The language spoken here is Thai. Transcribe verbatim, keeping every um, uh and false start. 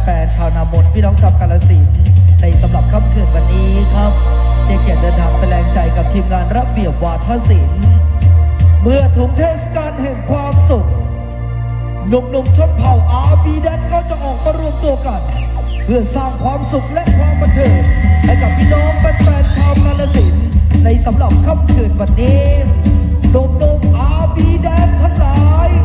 ฟนๆชาวนามนพี่น้องชาวกาฬสินธุ์ในสำหรับค่ำคืนวันนี้ครับได้เกียรติเดินทางไปแรงใจกับทีมงานระเบียบวาทศิลป์เมื่อถึงเทศกาลแห่งความสุขหนุ่มๆชนเผ่าอาร์บีแดนก็จะออกมารวมตัวกันเพื่อสร้างความสุขและความบันเทิงให้กับพี่น้องแฟนๆชาวกาฬสินธุ์ในสำหรับค่ำคืนวันนี้หนุ่มๆอาร์บีแดนทั้งหลาย